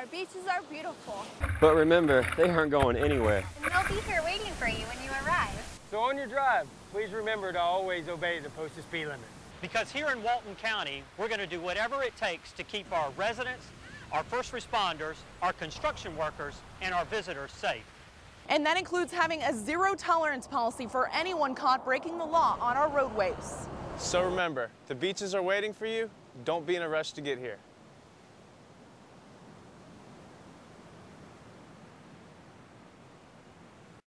Our beaches are beautiful. But remember, they aren't going anywhere. And they'll be here waiting for you when you arrive. So on your drive, please remember to always obey the posted speed limit. Because here in Walton County, we're going to do whatever it takes to keep our residents, our first responders, our construction workers, and our visitors safe. And that includes having a zero-tolerance policy for anyone caught breaking the law on our roadways. So remember, the beaches are waiting for you. Don't be in a rush to get here.